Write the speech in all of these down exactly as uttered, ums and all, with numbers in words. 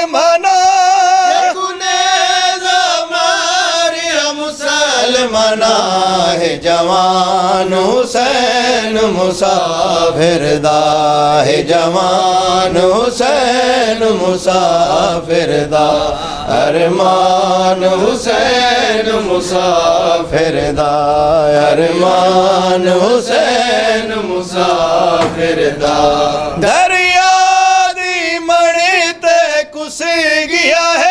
मुसलमाना मुसलमाना है जवान हुसैन मुसाफिर दा है जवान हुसैन मुसाफिर दा अरमान हुसैन मुसाफिर दा अरमान हुसैन मुसाफिर दा दरिया दी मणि ते कुस गया है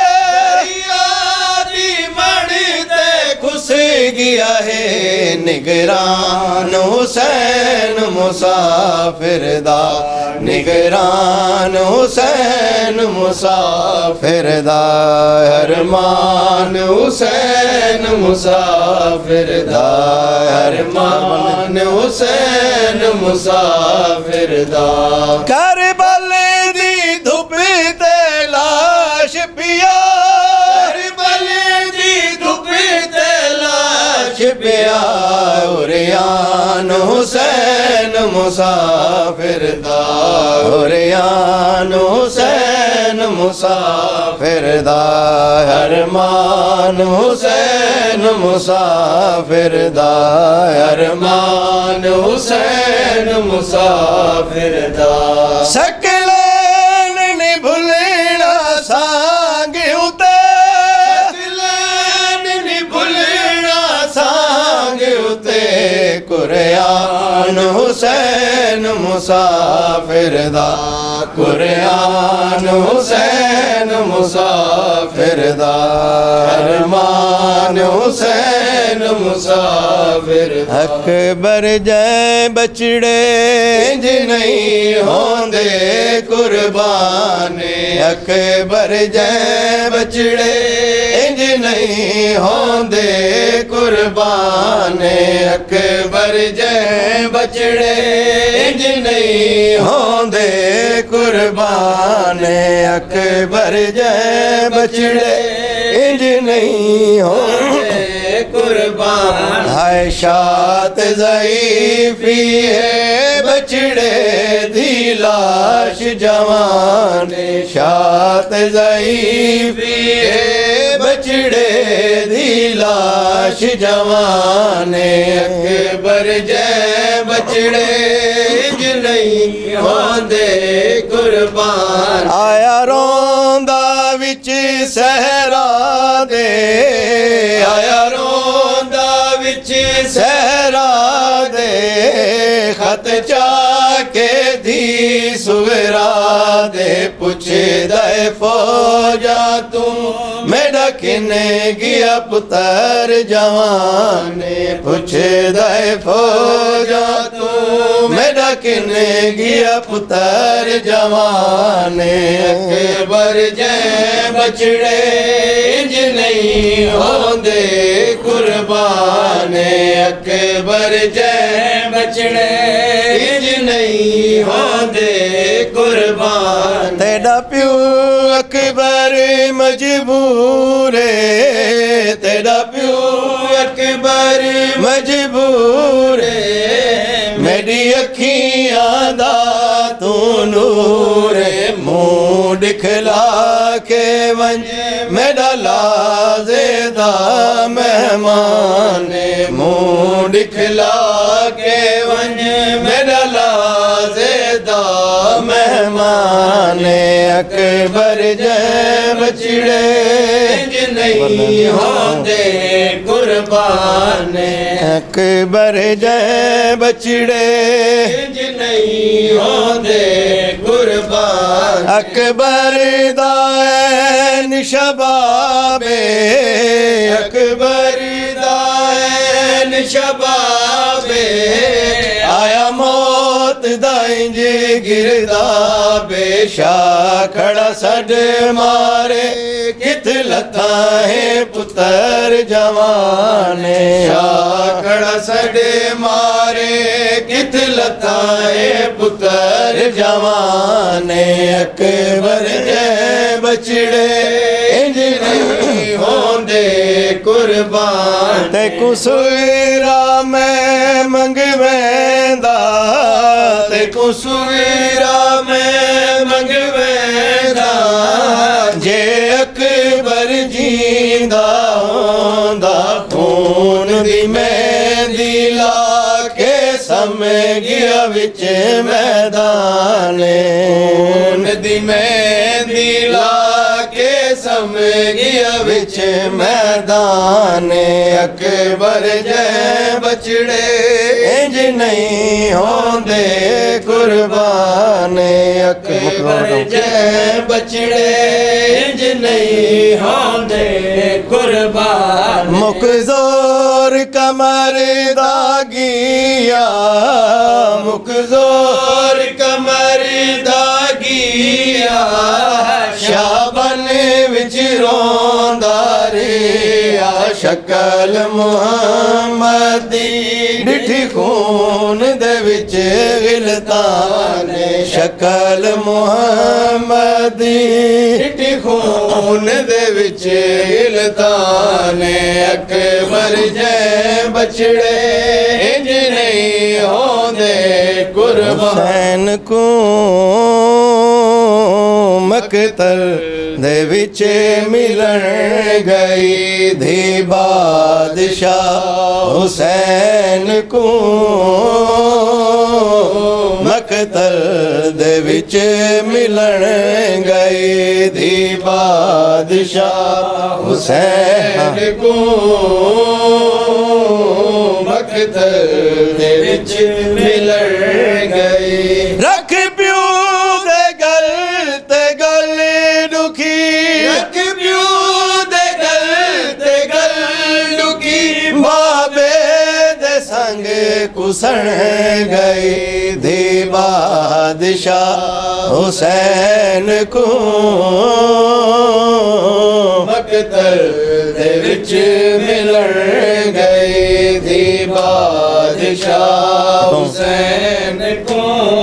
गया है निगरान हुसैन मुसाफिर दा निगरान हुसैन मुसाफिर दा अरमान हुसैन मुसाफिर दा अरमान हुसैन मुसाफिर दा करबल दी धुप ते लाश पिया पिया उरियान हुसैन मुसाफिर दा उरियान हुसैन मुसाफिर दा अरमान हुसैन मुसाफिर दा अरमान हुसैन मुसाफिर दा सकलैन नहीं भुलना सांग उते कुरआन हुसैन मुसाफिर दा कुरआन हुसैन मुसाफिर दा अरमान हुसैन मुसाफिर अकबर जै बचड़े ज नहीं होंदे कुर्बाने अकबर जै बचड़े ज नहीं होंदे कुर्बाने अकबर जै बचड़े ज नहीं होंदे कुर्बाने अकबर जै बचड़े इंज नहीं होंदे कुर्बान है शात ज़ईफ़ी है बचड़े दी लाश जवान शात ज़ईफ़ी है बचड़े दी लाश जवान अकबर जै बचड़े ज नहीं होंदे कुर्बान आया रोंदा विच सहरा दे आया रोंदा विच सहरा दे खत चाके दी सुगरा दे पुछे दे फौजा तू मेरा किने गया पुत्र जवाने पुछे दे फौजा तू मेरा किने गया पुत्र जवाने अकबर जै बचड़े ज नहीं होंदे कुर्बाने अकबर जै बचड़े ज नहीं होंदे कुर्बान तेरा प्यो अकबर मजबूर है तेरा प्यो अकबर मजबूर है मेरी अखियां दा तू नूर मुँह दिखला के वंज मेरा लाज़ेदा मेहमान मुँह दिखला के वंज मेरा लाज़ेदा मेहमान अकबर जै बचड़े ज नहीं होंदे कुर्बान अकबर जै बचड़े ज नहीं होंदे कुर्बान अकबर दा ऐन शबाबे अकबर दा ऐन शबाबे आया मौत दा इंज गिरदा बेशा खड़ा सड मारे कित लता है पुत्र जवाने खड़ा सड मारे कित लता है पुत्र जवाने अकबर जै बचड़े इंज नहीं होंदे कुर्बान ते कुसुरा मैं मंगवेंदा ते कुसुरा मैं मंगवेंदा जे अकबर जींदा होंदा खून दी मेहंदी ला के समय गया विच मैदाने खून दी मेहंदी ला के समय गया विच मैदाने अकबर जै बचड़े इंज नहीं होंदे कुर्बाने अकबर जै बचड़े इंज नहीं होंदे कुर्बान मुक जोर कमर दागिया मुक जोर कमर दागिया शाबन विच रोंदा रिया शक्ल मुहम्मदी डिठी खून दे विच गिलताने शक्ल मुहम्मदी डिठी खून दे विच गिलताने अकबर जै बछड़े इंज नहीं होंदे कुर्बान को मकतल दे विच मिलन गई धी बादशाह हुसैन को मकतल दे विच मिलन गई धी बादशाह हुसैन को मकतल दे विच मिलन गई रख प्यू दे गल ते गल दुखी रख प्यू दे गल ते गल दुखी बाबे दे संग कुसण गई धी बादशाह हुसैन को मकतल दे विच मिलन गई धी बादशाह हुसैन को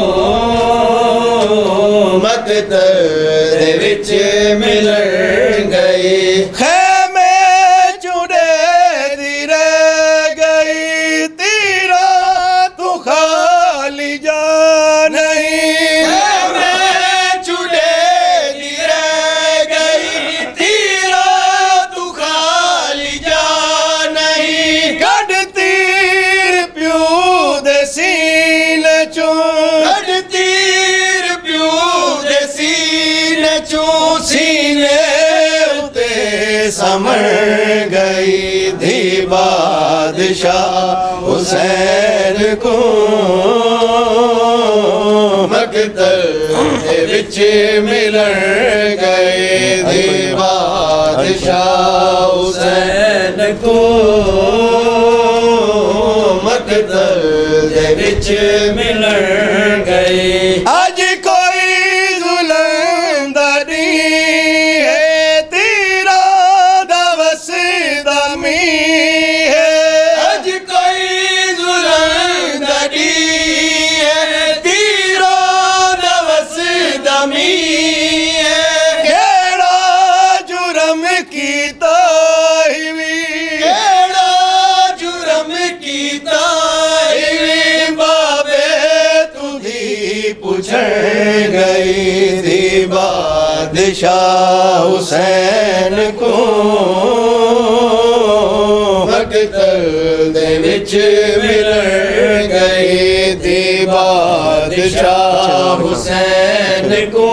मकतल दे विच मिलन गई खैमे जुड़े दी रह गई तीरा तू खाली जा नहीं खैमे जुड़े दी रह गई तीरा तू खाली जा नहीं कड़ तीर प्यू दे सीने चो कड़ तीर प्यू दे सीने चो सीने उते समर गई धी बादशाह हुसैन को मकतल दे विच मिलन गए धी बादशाह हुसैन को मकतल दे विच मिलन गए आज कोई जुल्म दरी है तेरा दवस दमी है आज कोई जुल्म दरी है तेरा दवस दमी है केड़ा जुर्म कीता हिवी केड़ा जुर्म कीता हिवी बाबे तुझी पूछण गई धी बादशाह हुसैन को मकतल दे विच मिलन गई धी बादशाह हुसैन को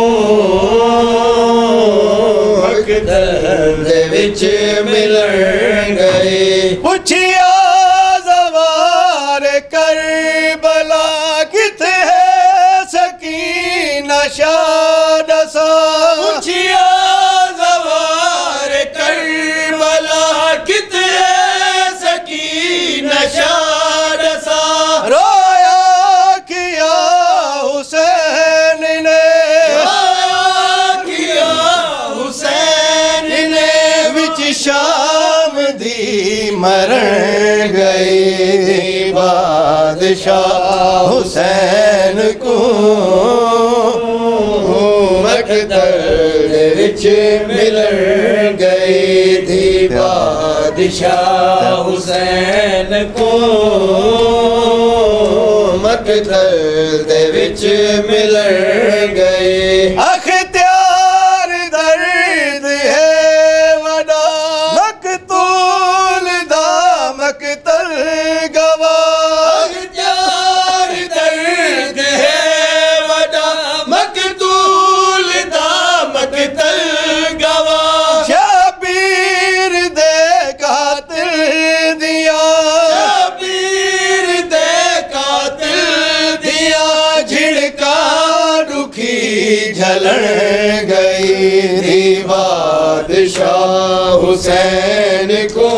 मकतल दे विच मिलन गई पुछिया ज़वार करबला किथे है सकीना शाद सा पुछिया ज़वार करबला किथे है सकीना शाद सा रोया किया हुसैन ने रोया किया हुसैन ने विच शाम दी मरण गई बादशाह हुसैन को मकतल दे विच मिलन गई थी बादशाह हुसैन को मकतल दे विच मिलन गई अख्तियार दर्द दी बादशाह हुसैन को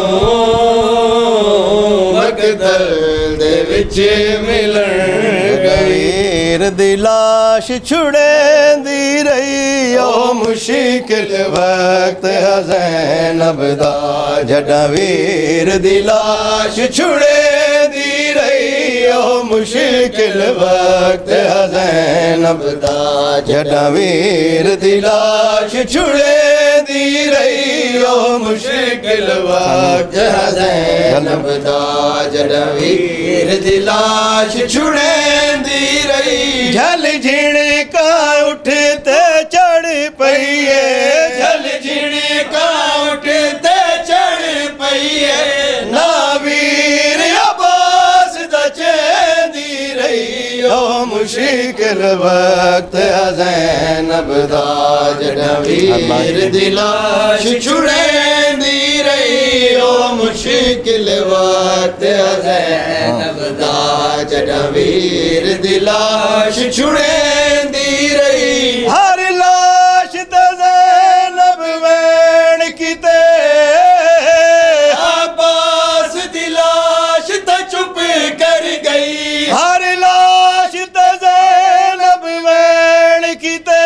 मकतल दे विच मिलन गई दी लाश छुड़ेंदी रही ओ मुश्किल वक्त ज़ैनब दा जड़ा वीर दी लाश छुड़ेंदी रही ओ मुश्किल वक्त ज़ैनब दा जड़ा वीर दी लाश छुड़ेंदी रही ओ मुश्किल वक्त ज़ैनब दा जड़ा वीर दी लाश छुड़ेंदी रही झल झिड़का उठते चढ़ पईए झल झिड़का उठते चढ़ पईए ना वीर अब्बास दा चेंदी रही ओ मुश्किल वक्त ज़ैनब दा जड़ा वीर दी लाश छुड़ेंदी रही ओ मुश्किल वक्त ज़ैनब दा जड़ा वीर दी लाश छुड़ेंदी रही हर लाश ते ज़ैनब वैण किते अब्बास दी लाश ते चुप कर गई हर लाश ते ज़ैनब वैण किते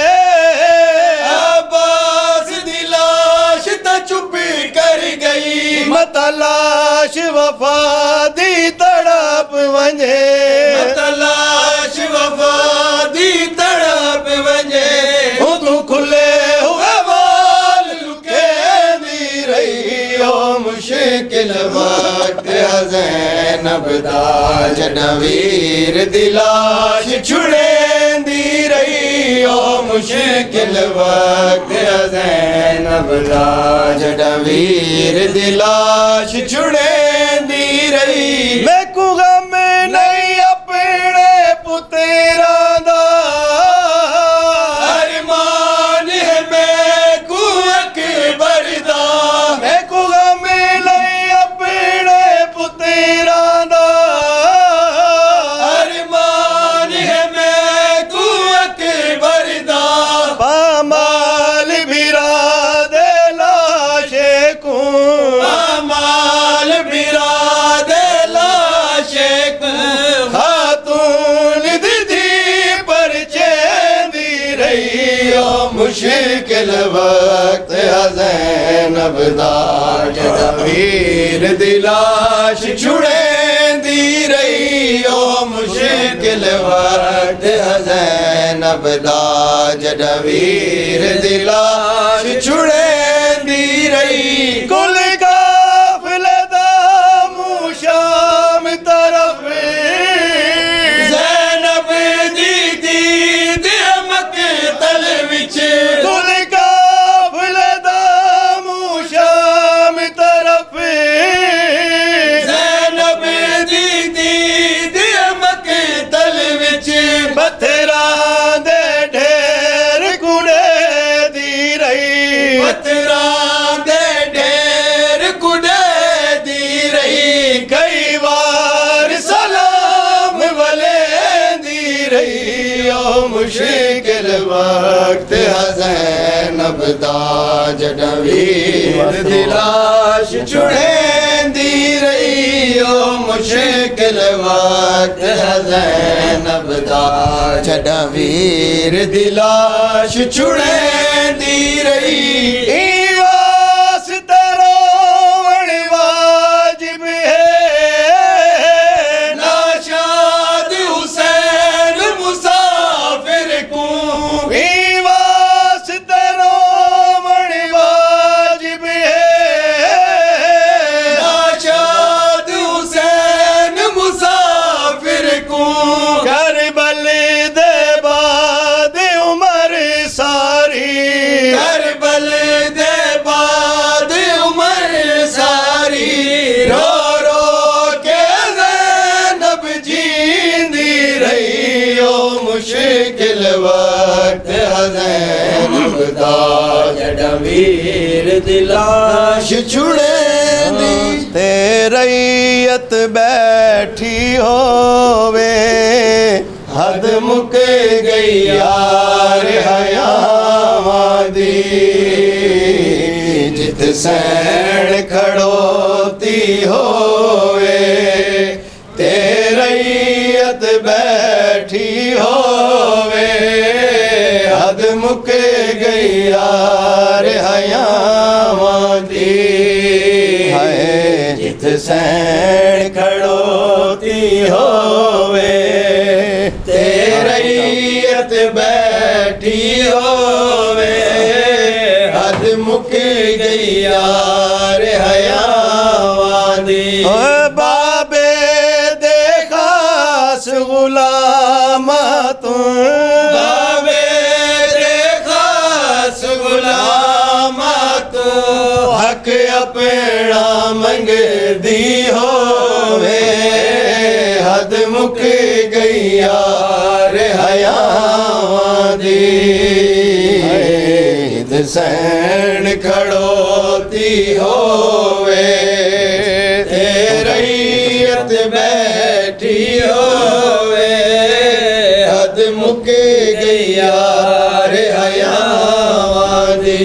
अब्बास दी लाश ते चुप कर गई मत लाश वफा दी तड़प वंजे मत लाश वफा दी तड़प वंजे तू खुले हुए वाल लुकेंदी रही ओ मुश्किल वक्त ज़ैनब दा जड़ा वीर दी लाश छुड़ेंदी रही ओ मुश्किल वक्त ज़ैनब दा जड़ा वीर दी लाश छुड़ेंदी रही मैं को गम नहीं अपने पुत्रा दा अरमान है मैं को अकबर दा मैं को गम नहीं अपने पुत्रा दा अरमान है मैं को अकबर दा पामाल बिरा दे लाशे को पामाल बिरा दे लाशे को खातून दीदी पर चेंदी रही ओ मुश्किल वक्त ज़ैनब दा जड़ा वीर दी लाश छुड़ेंदी रही ओ मुश्किल वक्त ज़ैनब दा जड़ा वीर दी लाश छुड़ेंदी रही कुल काफिले दा मुँह शाम तरफ ज़ैनब दी दीद मकतल विच कुल काफिले दा मुँह शाम तरफ ज़ैनब दी दीद मकतल विच पत्थरा दे ढेर कुड़े दी रही पत्थरा दे ढेर कुड़े दी रही कई बार सलाम वले दी रही ओ मुश्किल वक्त ज़ैनब दा जड़ा वीर दी लाश छुड़ेंदी रही ओ मुश्किल वक्त ज़ैनब दा जड़ा वीर दी लाश छुड़ेंदी रही वास्ते रोवण वाजिब है नाशाद हुसैन मुसाफिर को वास्ते रोवण वाजिब है नाशाद हुसैन मुसाफिर को करबल दे बाद उमर सारी करबल दे बाद उमर सारी रो रो के ज़ैनब जींदी रही ओ मुश्किल वक्त ज़ैनब दा जड़ा वीर दी लाश छुड़ेंदी ते रैयत बैठी होवे हद मुक गई यार हयावां दी जित सैण खड़ोती होवे ते रैयत बैठी होवे हद मुक गई यार हयावां दी जित सैण खड़ोती होवे ते रैयत बैठी होवे हद मुक गई यार हयावां दी बाबे दे खास गुलाम तू बाबे दे खास गुलाम तू हक अपना मंग दी होवे हद मुक गई यार हयावां दी सैण खड़ोती होवे ते रैयत बैठी होवे हद मुक गई यार हयावां दी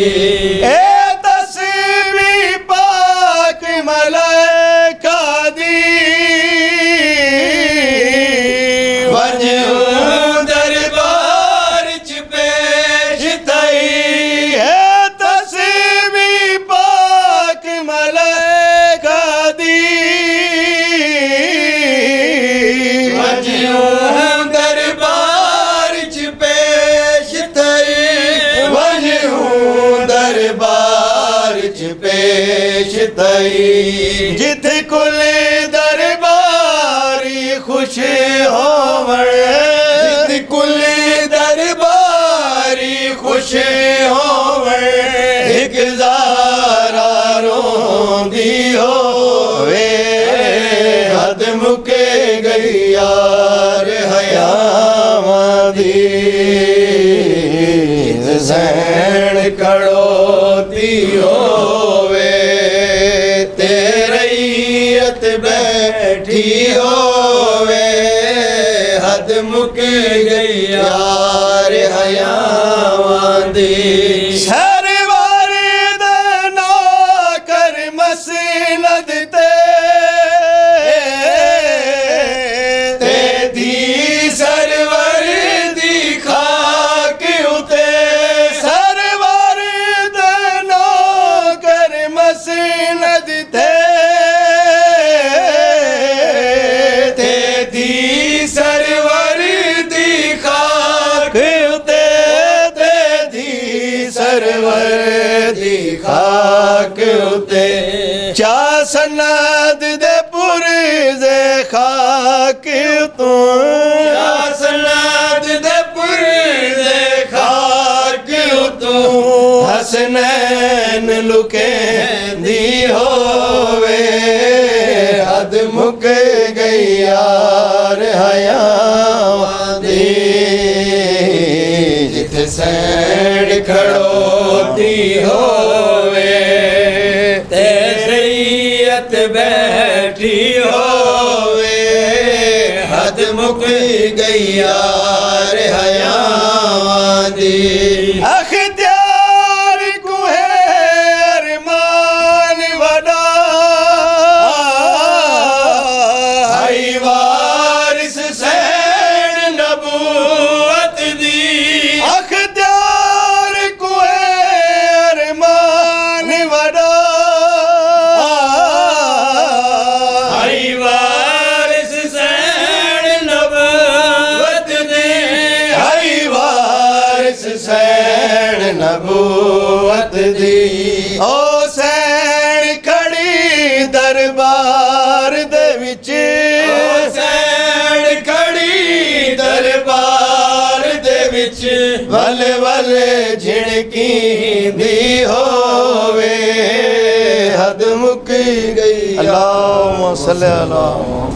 जित कुल दरबारी खुश होवण जित कुल दरबारी खुश होवण एक ज़ारा रोंदी होवे हद मुक गई यार हयावां दी सैण खड़ोती होवे बैठी होवे हद मुक गई यार हयावां दी सरवर दे नौकर मसनद ते ते दी सरवर दी खाक उते सरवर दे नौकर मसनद ते सरवर दी खाक उते ते दी सरवर दी खाक उते चा सनद दे पुरज़े खाक तू चा सनद दे पुरज़े खाक तू हसनैन लुकेंदी होवे हद मुक गई यार हयावां दी जित सैण खड़ोती होवे ते रैयत बैठी होवे हद मुक गई यार हयावां दी अख्तियार को है अरमान वडा वारिस सैण नबूवत दी अख्तियार को अरमान वडा वारिस सैण नबूवत दी वारिस सैण नबूवत दी ओ सैण खड़ी दरबार दे विच वल वल झिड़कींदी होवे हद मुक गई अल्लाहुम्मा सल्ली अला